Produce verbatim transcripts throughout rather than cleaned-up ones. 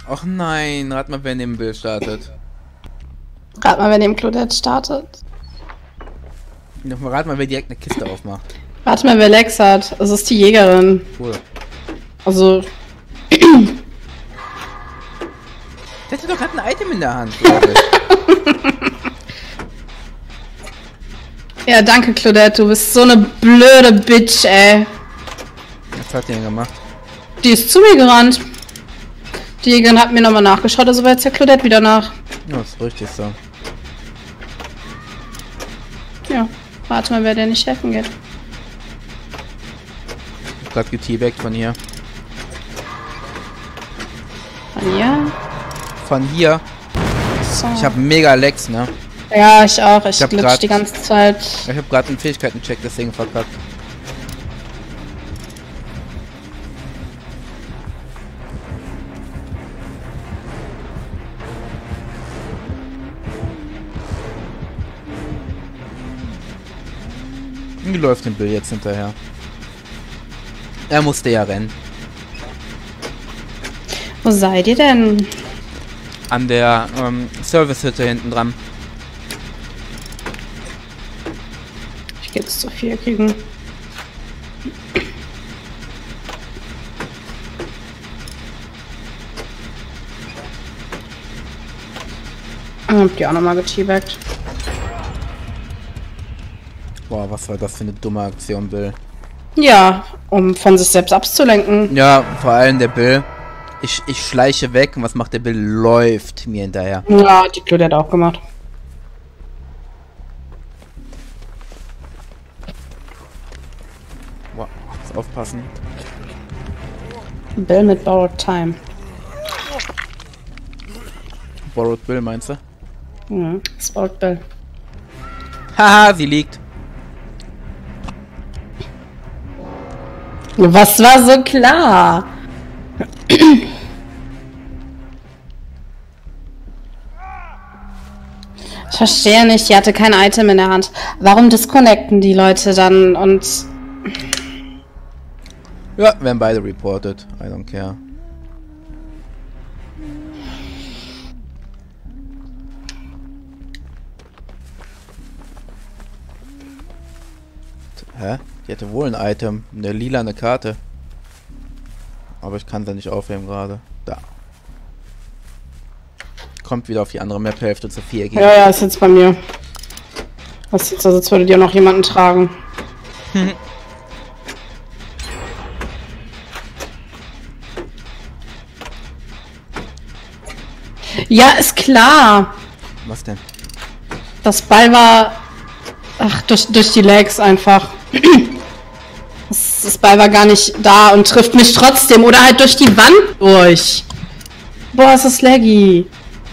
Och nein, rat mal, wer neben Bill startet. Rat mal, wer neben Claudette startet. Rat mal, wer direkt eine Kiste aufmacht. Warte mal, wer Lex hat. Es ist die Jägerin. Cool. Also. Der hatte doch gerade ein Item in der Hand, glaube ich. Ja, danke, Claudette. Du bist so eine blöde Bitch, ey. Was hat die denn gemacht? Die ist zu mir gerannt. Die Jägerin hat mir nochmal nachgeschaut, also war jetzt ja Claudette wieder nach. Ja, das ist richtig so. Ja, warte mal, wer dir nicht helfen geht. Ich hab grad geteabagt von hier. Von hier? Von hier? So. Ich hab mega Lex, ne? Ja, ich auch. Ich, Ich hab glitch grad- die ganze Zeit. Ich hab gerade einen Fähigkeiten-Check deswegen verkackt. Wie läuft dem Bill jetzt hinterher? Er musste ja rennen. Wo seid ihr denn? An der ähm, Service-Hütte hinten dran. Ich geh jetzt zu viel kriegen. Hab die auch nochmal geteabagt. Boah, was war das für eine dumme Aktion, Bill? Ja, um von sich selbst abzulenken. Ja, vor allem der Bill. Ich, ich schleiche weg und was macht der Bill? Läuft mir hinterher. Ja, die Claudette auch gemacht. Boah, muss aufpassen. Bill mit Borrowed Time. Borrowed Bill, meinst du? Mhm, das Borrowed Bill. Haha, sie liegt. Was war so klar? Ich verstehe nicht, die hatte kein Item in der Hand. Warum disconnecten die Leute dann und... Ja, werden beide reported. I don't care. Hä? Die hatte wohl ein Item. Eine lilane Karte. Aber ich kann sie nicht aufheben gerade. Da. Kommt wieder auf die andere Map-Hälfte zu vier gehen. Ja, ja, ist jetzt bei mir. Was jetzt, also jetzt würde dir noch jemanden tragen. Ja, ist klar. Was denn? Das Ball war... Ach, durch, durch die Legs einfach. Das, das Ball war gar nicht da und trifft mich trotzdem. Oder halt durch die Wand durch. Boah, ist das laggy.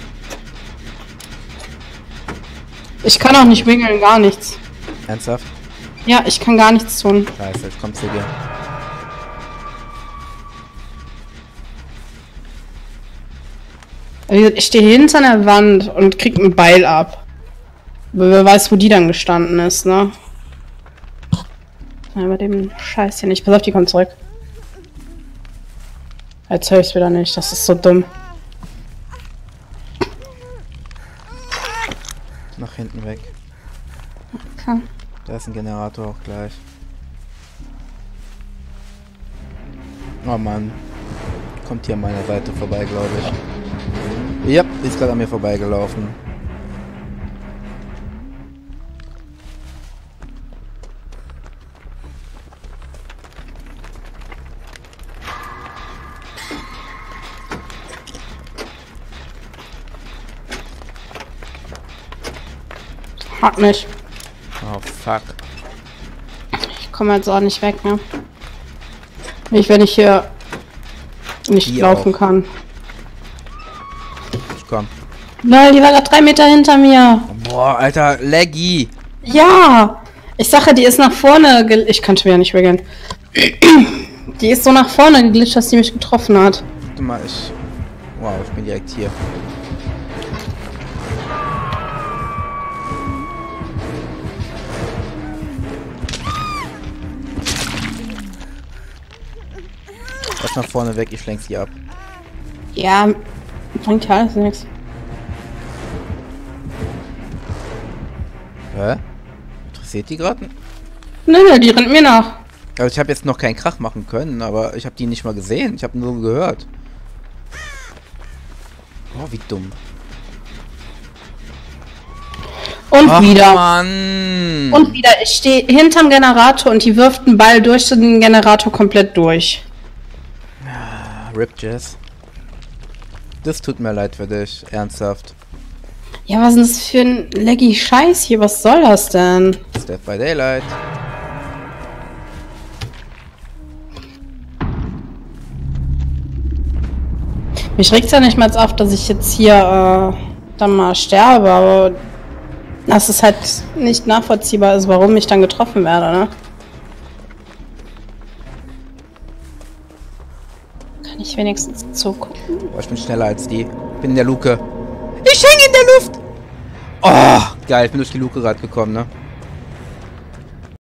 Ich kann auch nicht wingeln, gar nichts. Ernsthaft? Ja, ich kann gar nichts tun. Scheiße, jetzt kommt zu dir. Wie gesagt, ich stehe hinter der Wand und krieg einen Beil ab. Wer weiß, wo die dann gestanden ist, ne? Ja, bei dem Scheiß hier nicht. Pass auf, die kommt zurück. Jetzt höre ich es wieder nicht. Das ist so dumm. Nach hinten weg. Okay. Da ist ein Generator auch gleich. Oh Mann. Kommt hier an meiner Seite vorbei, glaube ich. Ja, ist gerade an mir vorbeigelaufen. Hat mich. Oh fuck. Ich komme jetzt auch nicht weg, ne? Nicht, wenn ich hier nicht Die laufen auch. kann. Ich komm. Lol, die war gerade drei Meter hinter mir. Boah, Alter, laggy. Ja! Ich sage, die ist nach vorne gel... Ich kann schon wieder nicht regeln. Die ist so nach vorne geglitscht, dass sie mich getroffen hat. Warte mal, ich... Wow, ich bin direkt hier. Lass nach vorne weg, ich lenk sie ab. Ja, Bringt ja alles nichts. Hä? Interessiert die gerade? Nö, nö, die rennt mir nach. Also ich habe jetzt noch keinen Krach machen können, aber ich habe die nicht mal gesehen. Ich habe nur gehört. Oh, wie dumm. Und Ach, wieder. Mann. Und wieder. Ich stehe hinterm Generator und die wirft einen Ball durch den Generator komplett durch. Rip Jazz. Das tut mir leid für dich. Ernsthaft. Ja, was ist denn das für ein laggy Scheiß hier? Was soll das denn? Dead by Daylight. Mich regt's ja nicht mal auf, dass ich jetzt hier äh, dann mal sterbe, aber dass es halt nicht nachvollziehbar ist, warum ich dann getroffen werde, ne? Kann ich wenigstens zugucken? Boah, ich bin schneller als die. Bin in der Luke. Ich hänge in der Luft! Oh, geil, ich bin durch die Luke gerade gekommen, ne?